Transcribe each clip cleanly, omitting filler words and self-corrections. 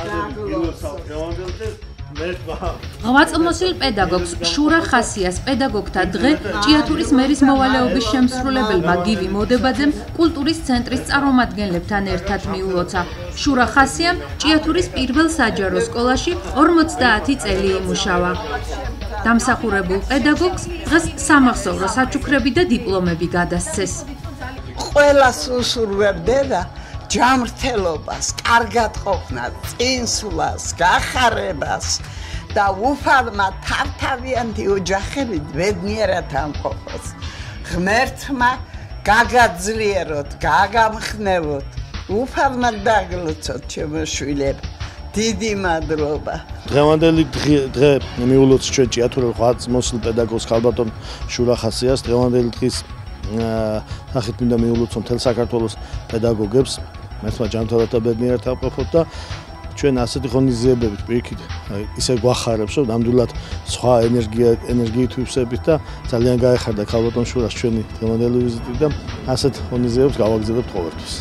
ღვაწლმოსილ პედაგოგს შურა ხასიას პედაგოგთა დღე ჭიათურის მერის მოვალეობის შემსრულებელმა გივი მოდებაძემ კულტურის ცენტრის წარმომადგენლებთან ერთად მიულოცა. შურა ხასიამ ჭიათურის პირველ საჯარო სკოლაში 50 წელი იმუშავა. დამსახურებულ პედაგოგს დღეს სამახსოვრო საჩუქრები და დიპლომები გადასცეს. ყველას უსურვებდე და ჯანმრთელობას, კარგად ყოფნას, წინსვლას, გახარებას და უფალმა თავთავიანთი ოჯახებით ბედნიერად ამყოფოს. ღმერთმა გაგაძლიეროთ, გაგამხნევოთ, უფალმა დაგლოცოთ ჩემო შვილებო. დიდი მადლობა. დღევანდელი დღე მიულოცა ჩვენ ჭიათურელ ღვაწლმოსილ პედაგოგს ქალბატონ შურა ხასიას. დღევანდელი დღის სახით მინდა მიულოცო მთელ საქართველოს პედაგოგებს, მართლა ჯანმრთელად და ბედნიერად ავყოფოთ და ჩვენ ასეთი ღონისძიებებით პირიქით ისე გვახარებს, რომ ნამდვილად სხვა ენერგიით ვივსებით და ძალიან გაეხარდა ქალბატონ შურას ჩვენი დღევანდელი ვიზიტი და ასეთ ღონისძიებებს გავაგრძელებთ ყოველთვის.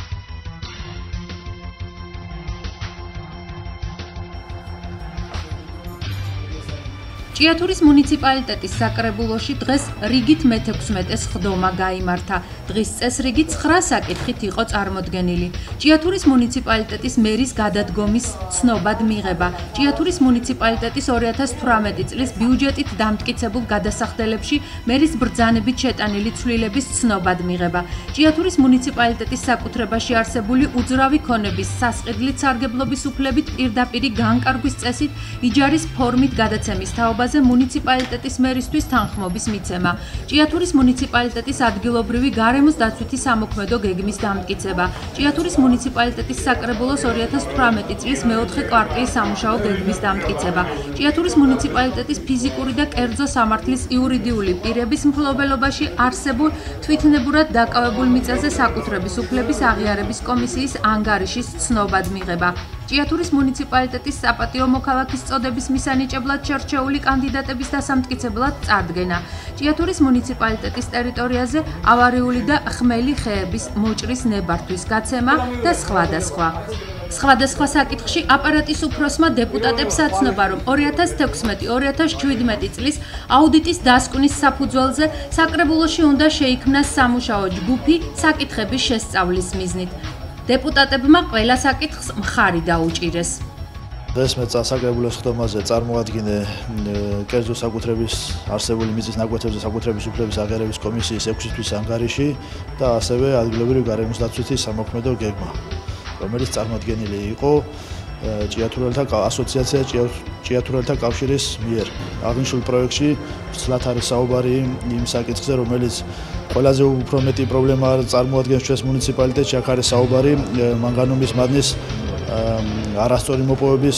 ჭიათურის მუნიციპალიტეტის საკრებულოში დღეს რიგით მე-16 ხდომა გაიმართა. დღის წესრიგი 9 საკითხით იყო წარმოდგენილი. ჭიათურის მუნიციპალიტეტის მერის გადადგომის ცნობად მიღება. ჭიათურის მუნიციპალიტეტის 2018 წლის ბიუჯეტით დამტკიცებულ გადასახდელებში მერის ბრძანებით შეტანილი ცვლილების ცნობად მიღება. ჭიათურის მუნიციპალიტეტის საკუთრებაში არსებული უძრავი ქონების სასყიდლით სარგებლობის უფლებით პირდაპირი განკარგვის წესით იჯარის ფორმით გადაცემის თაობა მუნიციპალიტეტის მერისთვის თანხმობის მიცემა. ჭიათურის მუნიციპალიტეტის ადგილობრივი გარემოს დაცვითი სამოქმედო გეგმის დამტკიცება. ჭიათურის მუნიციპალიტეტის საკრებულოს 2018 წლის მე-4 კვარტლის სამუშაო გეგმის დამტკიცება. ჭიათურის მუნიციპალიტეტის ფიზიკური და კერძო სამართლის იურიდიული პირების მფლობელობაში არსებულ თვითნებურად დაკავებულ მიწაზე საკუთრების უფლების აღიარების კომისიის ანგარიშის ცნობად მიღება. ჭიათურის მუნიციპალიტეტის საპატიო მოქალაქის წოდების მისანიჭებლად შერჩეული კანდიდატების დასამტკიცებლად წარდგენა. ჭიათურის მუნიციპალიტეტის ტერიტორიაზე ავარიული და ხმელი ხეების მოჭრის ნებართვის გაცემა და სხვა. სხვადასხვა საკითხში აპარატის უფროსმა დეპუტატებს აცნობა, რომ 2016-2017 წლის აუდიტის დასკვნის საფუძველზე საკრებულოში უნდა შეიქმნას სამუშაო ჯგუფი საკითხების შესწავლის მიზნით. დეპუტატებმა ყველა საკითხს მხარი დაუჭირეს. დღეს მე საკრებულოს ხდომაზე წარმოადგინე კერძო საკუთრების არსებული მიწის ნაკვეთებზე საკუთრების უფლების აღიარების კომისიის 6 თვის ანგარიში და ასევე ადგილობრივი გარემოს დაცვითი სამოქმედო გეგმა, რომელიც წარმოადგენილი იყო ჭიათურელთა ასოციაცია ჭიათურელთა კავშირის მიერ. აღნიშნულ პროექტში ცლად არის საუბარი იმ საკითხზე, რომელიც ყველაზე უფრო მეტი პრობლემა წარმოადგენს ჩვენს მუნიციპალიტეტში. აქ არის საუბარი მანგანუმის მადნის არასწორი მოპოვების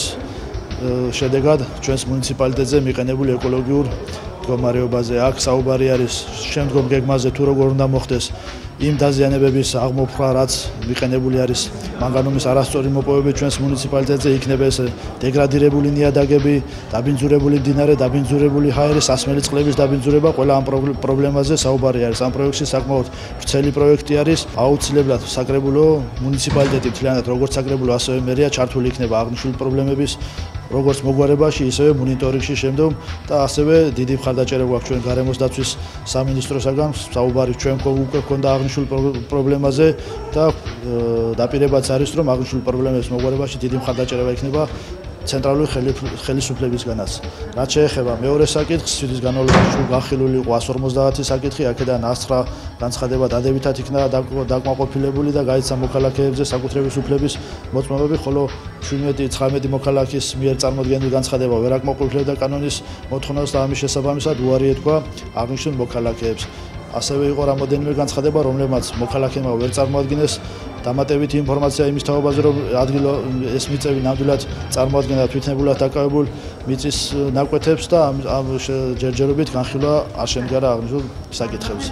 შედეგად ჩვენს მუნიციპალიტეტზე მიყენებული ეკოლოგიურ მდგომარეობაზე. აქ საუბარი არის შემდგომ გეგმაზე თუ როგორ უნდა მოხდეს იმ დაზიანებების აღმოფხვრა, რაც მიყენებული არის მანგანუმის არასწორი მოპოვებით ჩვენს მუნიციპალიტეტზე. იქნება ეს დეგრადირებული ნიადაგები, დაბინძურებული მდინარე, დაბინძურებული ჰაერი, სასმელი წყლების დაბინძურება. ყველა ამ პრობლემაზე საუბარი არის. ამ პროექტში საკმაოდ ვრცელი პროექტი არის. აუცილებლად საკრებულო მუნიციპალიტეტი მთლიანად როგორც საკრებულო ასევე მერია ჩართული იქნება აღნიშნული პრობლემების როგორც მოგვარებაში, ისევე მონიტორინგში შემდგომ და ასევე დიდი მხარდაჭერა გვაქვს ჩვენ გარემოს დაცვის სამინისტროსაგან. საუბარი ჩვენ უკვე გვქონდა აღნიშნულ პრობლემაზე და დაპირებაც არის, რომ აღნიშნულ პრობლემების მოგვარებაში დიდი მხარდაჭერა იქნება ცენტრალური ხელისუფლებისგანაც. რაც შეეხება მეორე საკითხს, ცივის განმავლობაში განხილული იყო 150 საკითხი, აქედან 109 განცხადება დადებითად იქნა დაკმაყოფილებული და გაიცა მოქალაქეებზე საკუთრების უფლების მოწმობები, ხოლო 17-19 მოქალაქის მიერ წარმოდგენილი განცხადება ვერ აკმაყოფილებდა კანონის მოთხოვნას და ამის შესაბამისად უარი ეთქვა აღნიშნულ მოქალაქეებს. ასევე იყო რამოდენიმე განცხადება, რომლებმაც მოქალაქეებმა ვერ წარმოადგინეს დამატებითი ინფორმაცია იმის თაობაზე, რომ ეს მიწები ნამდვილად წარმოადგენდა თვითნებურად დაკავებულ მიწის ნაკვეთებს და ამ ჯერჯერობით განხილვა არ შემდგარა აღნიშნულ საკითხებზე.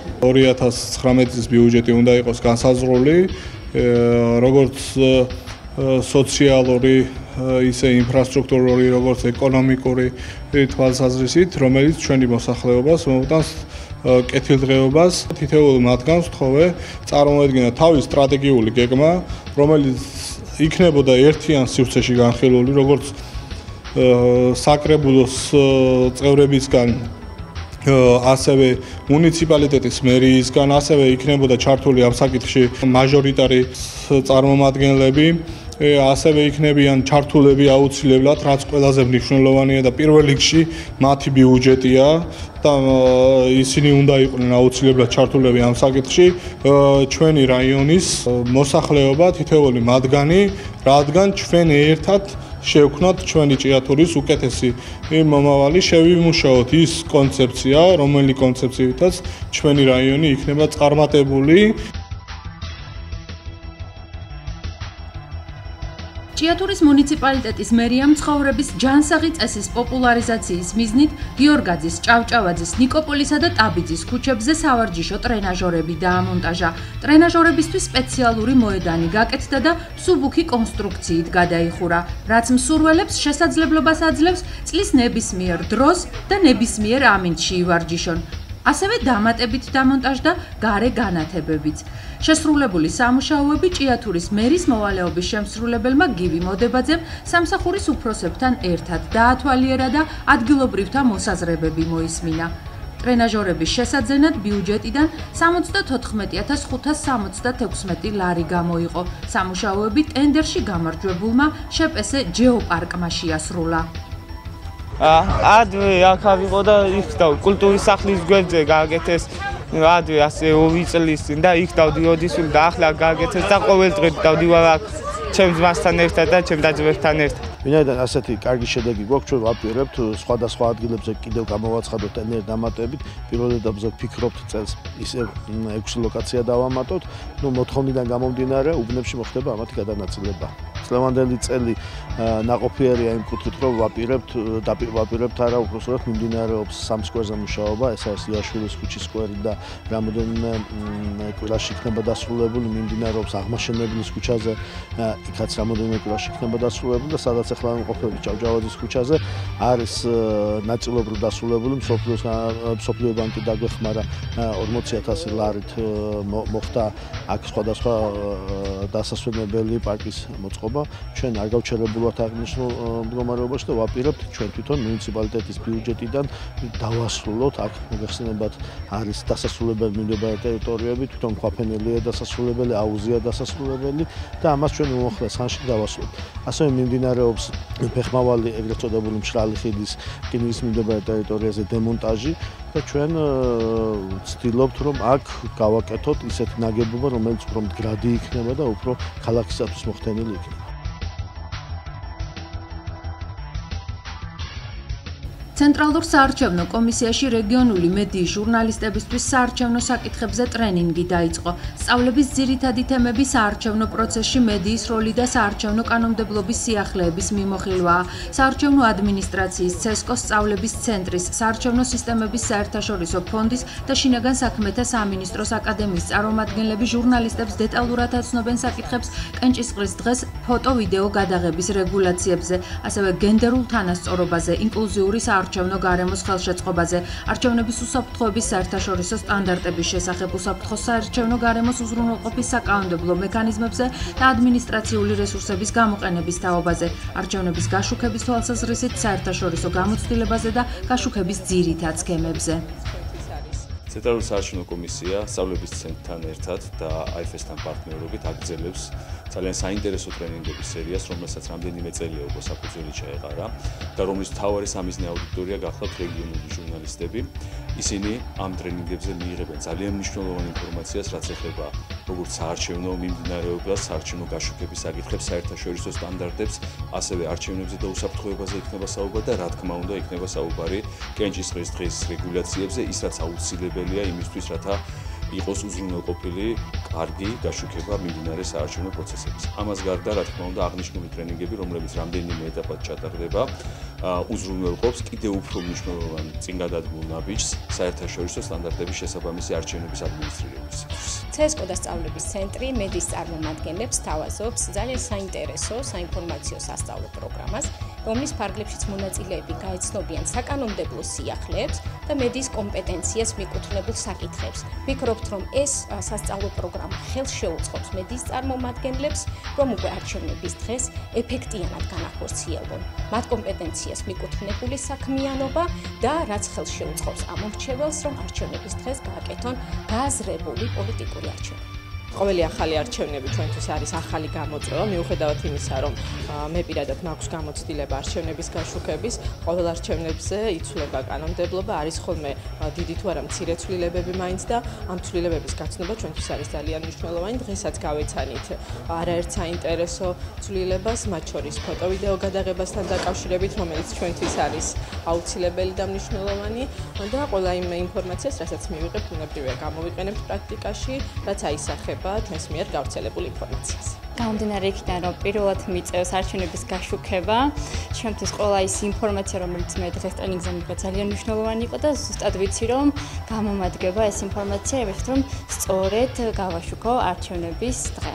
2019 წლის ბიუჯეტი უნდა იყოს განსაზღვრული, როგორც სოციალური, ისე ინფრასტრუქტურული, როგორც ეკონომიკური თვალსაზრისით, რომელიც ჩვენი მოსახლეობას მოუტანს კეთილდღეობას. თითოეულ მათგანს ვთხოვე წარმოედგინა თავის სტრატეგიული გეგმა, რომელიც იქნებოდა ერთიან სივრცეში განხილული, როგორც საკრებულოს წევრებისგან, ასევე მუნიციპალიტეტის მერიისგან, ასევე იქნებოდა ჩართული ამ საკითხში მაჟორიტარი წარმომადგენლები, ასევე იქნებიან ჩართულები აუცილებლად, რაც ყველაზე მნიშვნელოვანია და პირველ რიგში მათი ბიუჯეტია და ისინი უნდა იყვნენ აუცილებლად ჩართულები ამ საკითხში. ჩვენი რაიონის მოსახლეობა თითოეული მათგანი, რადგან ჩვენ ერთად შევქნათ ჩვენი ჭიათურის უკეთესი მომავალი, შევიმუშაოთ ის კონცეფცია, რომელი კონცეფციითაც ჩვენი რაიონი იქნება წარმატებული. ჭიათურის მუნიციპალიტეტის მერიამ ცხოვრების ჯანსაღი წესის პოპულარიზაციის მიზნით გიორგაძის, ჭავჭავაძის, ნიკოპოლისა და ტაბიძის ქუჩებზე სავარჯიშო ტრენაჟორები დაამონტაჟა. ტრენაჟორებისთვის სპეციალური მოედანი გაკეთდა და მსუბუქი კონსტრუქციით გადაიხურა, რაც მსურველებს შესაძლებლობას აძლევს წლის ნებისმიერ დროს და ნებისმიერ ამინდში ივარჯიშონ. ასევე დამატებით დამონტაჟდა გარე განათებებიც. შესრულებული სამუშაოები ჭიათურის მერის მოვალეობის შემსრულებელმა გივი მოდებაძემ სამსახურის უფროსებთან ერთად დაათვალიერა და ადგილობრივთა მოსაზრებები მოისმინა. ტრენაჟორების შესაძენად ბიუჯეტიდან 74,576 ლარი გამოიყო. სამუშაოები ტენდერში გამარჯვებულმა შეპესე ჯეოპარკმა შეასრულა. ადვე აქ ავიღო და იქ და კულტურის სახლის გვერდზე გააკეთეს ადვე ასე 2 წლის წინ და იქ დავდიოდი სულ და ახლა გააკეთეს და ყოველდღე დავდივარ აქ ჩემს მასთან ერთად და ჩემ დაძმებთან ერთად. ვინაიდან ასეთი კარგი შედეგი გვაქვს, ჩვენ ვაპირებთ სხვადასხვა ადგილებზე კიდევ გამოვაცხადოთ ენერგამატებით. პირველ ეტაპზე ვფიქრობთ წელს ისევ 6 ლოკაცია დავამატოთ. მოთხოვნიდან გამომდინარე, უბნებში მოხდება ამათი გადანაწილება. წლევანდელი წელი ნაყოფიერია იმ კუთხით, რომ ვაპირებთ არა უпроსტად მიმდინარეობს სამ სკვერზე მუშაობა, ეს არის იაშვილის ქუჩის სკვერი და რამოდენიმე კვირაში იქნება დასრულებული, მიმდინარეობს აღმაშენებლის ქუჩაზე, იქაც რამოდენიმე კვირაში იქნება დასრულებული და სადაც ახლა ვიმყოფები ჭავჭავაძის ქუჩაზე არის ნაწილობრივ დასრულებული, მსოფლიო ბანკი დაგვეხმარა 40,000 ლარით მოხდა აქ სხვადასხვა დასასვენებელი პარკის მოწყობა. ჩვენ არ გავჩერებულად აღნიშნულ მდგომარეობაში და ვაპირებთ ჩვენ თვითონ მუნიციპალიტეტის ბიუჯეტიდან დავასრულოთ. აქ მოგეხსენებათ არის დასასრულებელი მიმდებარე ტერიტორიები, თვითონ ქვაფენელია დასასრულებელი, აუზია დასასრულებელი და ამას ჩვენ მომხდარ ხანში დავასრულოთ. ასევე მიმდინარეობს ფეხმავალი ეგრეთ წოდებული მშრალი ხიდის რკინის მიმდებარე ტერიტორიაზე დემონტაჟი და ჩვენ ვცდილობთ რომ აქ გავაკეთოთ ისეთი ნაგებობა, რომელიც უფრო მდგრადი იქნება და უფრო ქალაქისათვის მოხდენილი იქნება. ცენტრალურ საარჩევნო კომისიაში რეგიონული მედიის ჟურნალისტებისთვის საარჩევნო საკითხებზე ტრენინგი დაიწყო. სწავლების ძირითადი თემები საარჩევნო პროცესში მედიის როლი და საარჩევნო კანონმდებლობის სიახლეების მიმოხილვაა. საარჩევნო ადმინისტრაციის, ცესკოს სწავლების ცენტრის, საარჩევნო სისტემების საერთაშორისო ფონდის და შინაგან საქმეთა სამინისტროს აკადემიის წარმომადგენლები ჟურნალისტებს დეტალურად აცნობენ საკითხებს კენჭისყრის დღეს ფოტო-ვიდეო გადაღების რეგულაციებზე, ასევე გენდერულ თანასწორობაზე, ინკლუზიური საარჩევნო გარემოს ხელშეწყობაზე, არჩევნების უსაფრთხოების საერთაშორისო სტანდარტების შესახებ, უსაფრთხო საარჩევნო გარემოს უზრუნველყოფის საკანონმდებლო მექანიზმებზე და ადმინისტრაციული რესურსების გამოყენების თაობაზე, არჩევნების გაშუქების თვალსაზრისით საერთაშორისო გამოცდილებაზე და გაშუქების ძირითად სქემებზე. ცენტრალური საარჩევნო კომისია სწავლების ცენტრთან ერთად და AIFES-თან პარტნიორობით აგრძელებს ძალიან საინტერესო ტრენინგების სერიას, რომელსაც რამდენიმე წელია უკვე საფუძველი ჩაეყარა და რომლის მთავარი სამიზნე აუდიტორია გახლავთ რეგიონული ჟურნალისტები. ისინი ამ ტრენინგებზე მიიღებენ ძალიან მნიშვნელოვან ინფორმაციას, რაც ეხება როგორც საარჩევნო მიმდინარეობას, საარჩევნო გაშუქების საკითხებს, საერთაშორისო სტანდარტებს, ასევე არჩევნებზე და უსაფრთხოებაზე იქნება საუბარი და რა თქმა უნდა იქნება საუბარი კენჭისყრის დღის რეგულაციებზე, ის რაც აუცილებელია იმისთვის, რათა იყოს უზრუნველყოფილი კარგი გაშუქება მიმდინარე საარჩევნო პროცესების. ამას გარდა, რა თქმა უნდა, აღნიშნული ტრენინგები, რომლებიც რამდენიმე ეტაპად ჩატარდება, უზრუნველყოფს კიდევ უფრო მნიშვნელოვან წინგადადგმულ ნაბიჯს საერთაშორისო სტანდარტების შესაბამისი არჩევნების ადმინისტრირებისთვის. ცესკო და სწავლების ცენტრი მედიის წარმომადგენლებს თავაზობს ძალიან საინტერესო საინფორმაციო სასწავლო პროგრამას, რომლის ფარგლებშიც მონაწილეები გაეცნობიან საკანონმდებლო სიახლეებს და მედიის კომპეტენციას მიკუთვნებულ საკითხებს. ვფიქრობ, ვფიქრობთ, რომ ეს სასწავლო პროგრამა ხელს შეუწყობს მედიის წარმომადგენლებს, რომ უკვე არჩევნების დღეს ეფექტიანად განახორციელონ მათ კომპეტენციას მიკუთვნებული საქმიანობა და რაც ხელს შეუწყობს ამ მრჩეველს, რომ არჩევნების დღეს გააკეთონ გააზრებული პოლიტიკური არჩევნები. ყოველი ახალი არჩევნები ჩვენთვის არის ახალი გამოწვევა, მიუხედავად იმისა, რომ მე პირადად მაქვს გამოცდილება არჩევნების გაშუქების, ყოველ არჩევნებზე იცვლება კანონმდებლობა, არის ხოლმე დიდი თუ არა მცირე ცვლილებები მაინც და ამ ცვლილებების გაცნობა ჩვენთვის არის ძალიან მნიშვნელოვანი. დღესაც გავეცანით არაერთ საინტერესო ცვლილებას, მათ შორის ფოტო-ვიდეო გადაღებასთან დაკავშირებით, რომელიც ჩვენთვის არის აუცილებელი და მნიშვნელოვანი და ყველა იმ ინფორმაციას, რასაც მივიღებთ, უნებრივია გამოვიყენებთ პრაქტიკაში, რაც აისახება ჩვენს მიერ გავრცელებულ ინფორმაციას. გამომდინარე იქიდან, რომ პირველად მიწევს არჩევნების გაშუქება, ჩემთვის ყველა ის ინფორმაცია, რომელიც მე დღეს ტრენინგზე მივიღე, ძალიან მნიშვნელოვანი იყო და ზუსტად ვიცი, რომ გამომადგება ეს ინფორმაცია, იმით რომ სწორედ გავაშუქო არჩევნების დღე.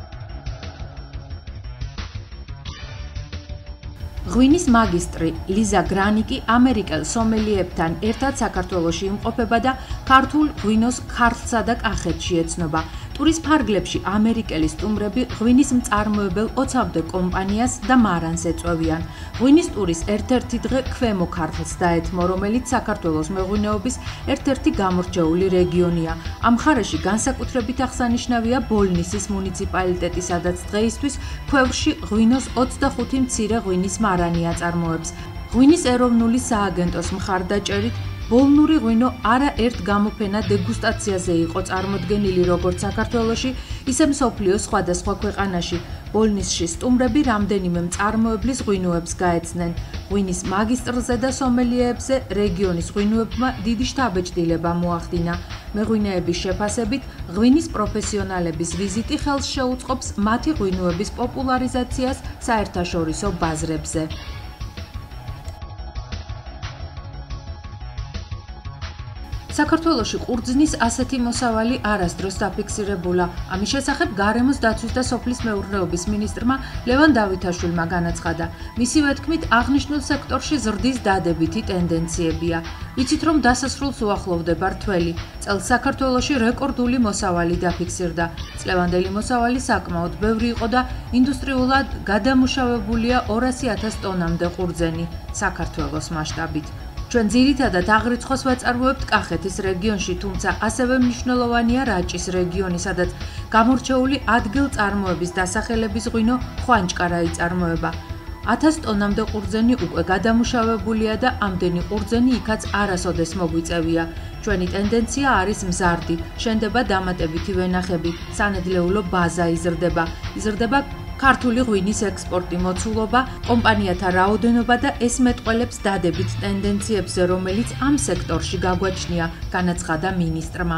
ღვინის მაგისტრი ლიზა გრანიკი ამერიკელ სომელიებთან ერთად საქართველოში იმყოფება და ქართულ ღვინოს ქართლსა და კახეთში ეცნობა. ტურის ფარგლებში ამერიკელი სტუმრები ღვინის მწარმოებელ 20-მდე კომპანიას და მარანს ეწვევიან. ღვინის ტურის ერთ-ერთი დღე ქვემო ქართლს დაეთმო, რომელიც საქართველოს მეღვინეობის ერთ-ერთი გამორჩეული რეგიონია. ამ მხარეში განსაკუთრებით აღსანიშნავია ბოლნისის მუნიციპალიტეტი, სადაც დღეისთვის ქვევრში ღვინოს 25 მცირე ღვინის მარანი აწარმოებს. ღვინის ეროვნული სააგენტოს მხარდაჭერით ბოლნური ღვინო არაერთ გამოფენა დეგუსტაციაზე იყო წარმოდგენილი როგორც საქართველოში, ისე მსოფლიოს სხვადასხვა ქვეყანაში. ბოლნისში სტუმრები რამდენიმე მწარმოებლის ღვინოებს გაეცნენ. ღვინის მაგისტრზე და სომელიეებზე რეგიონის ღვინოებმა დიდი შთაბეჭდილება მოახდინა. მეღვინეების შეფასებით, ღვინის პროფესიონალების ვიზიტი ხელს შეუწყობს მათი ღვინოების პოპულარიზაციას საერთაშორისო ბაზრებზე. საქართველოში ყურძნის ასეთი მოსავალი არასდროს დაფიქსირებულა. ამის შესახებ გარემოს დაცვის და სოფლის მეურნეობის მინისტრმა ლევან დავითაშვილმა განაცხადა. მისივე თქმით, აღნიშნულ სექტორში ზრდის დადებითი ტენდენციებია. იცით, რომ დასასრულს უახლოვდება რთველი. წელს საქართველოში რეკორდული მოსავალი დაფიქსირდა. წლევანდელი მოსავალი საკმაოდ ბევრი იყო და ინდუსტრიულად გადამუშავებულია 200,000 ტონამდე ყურძენი საქართველოს მასშტაბით. ჩვენ ძირითადად აღრიცხვას ვაწარმოებთ კახეთის რეგიონში, თუმცა ასევე მნიშვნელოვანია რაჭის რეგიონი, სადაც გამორჩეული ადგილწარმოების დასახელების ღვინო ხვანჭკარა იწარმოება. 1000 ტონამდე ყურძენი უკვე გადამუშავებულია და ამდენი ყურძენი იქაც არასოდეს მოგვიწევია. ჩვენი ტენდენცია არის მზარდი, შენდება დამატებითი ვენახები, სანედლეულო ბაზა იზრდება ქართული ღვინის ექსპორტი, მოცულობა, კომპანიათა რაოდენობა და ეს მეტყველებს დადებით ტენდენციებზე, რომელიც ამ სექტორში გაგვაჩნია, განაცხადა მინისტრმა.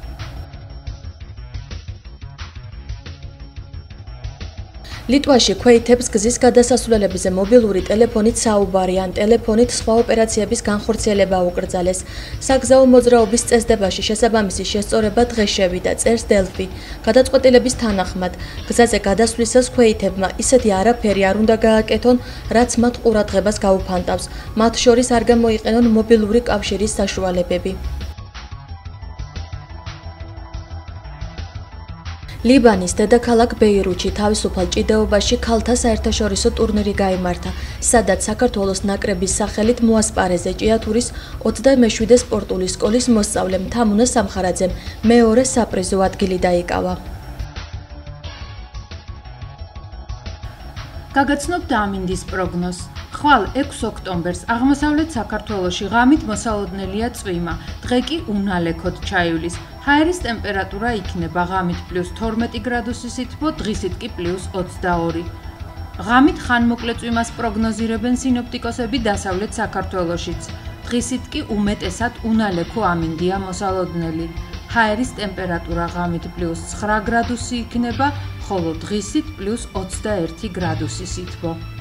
ლიტვაში ქვეითებს გზის გადასასვლელებზე მობილური ტელეფონით საუბარი ან ტელეფონით სხვა ოპერაციების განხორციელება უკრძალეს. საგზაო მოძრაობის წესდებაში შესაბამისი შესწორება დღეს შევიდა, წერს დელფი. გადაწყვეტილების თანახმად, გზაზე გადასვლისას ქვეითებმა ისეთი არაფერი არ უნდა გააკეთონ, რაც მათ ყურადღებას გაუფანტავს. მათ შორის არ გამოიყენონ მობილური კავშირის საშუალებები. ლიბანის დედაქალაქ ბეირუთში თავისუფალ ჭიდაობაში ქალთა საერთაშორისო ტურნირი გაიმართა, სადაც საქართველოს ნაკრების სახელით მოასპარეზე ჭიათურის 27 სპორტული სკოლის მოსწავლემ თამუნა სამხარაძემ მეორე საპრიზო ადგილი დაიკავა. გაგაცნობთ ამინდის პროგნოზს. ხვალ 6 ოქტომბერს აღმოსავლეთ საქართველოში ღამით მოსალოდნელია წვიმა, დღე კი უნალექოდ ჩაივლის. ჰაერის ტემპერატურა იქნება ღამით +12 გრადუსი სითბო, დღისით კი +22. ღამით ხანმოკლე წვიმას პროგნოზირებენ სინოპტიკოსები დასავლეთ საქართველოშიც. დღისით კი უმეტესად უნალექო ამინდია მოსალოდნელი. ჰაერის ტემპერატურა ღამით +9 გრადუსი იქნება, ხოლო დღისით +21 გრადუსი სითბო.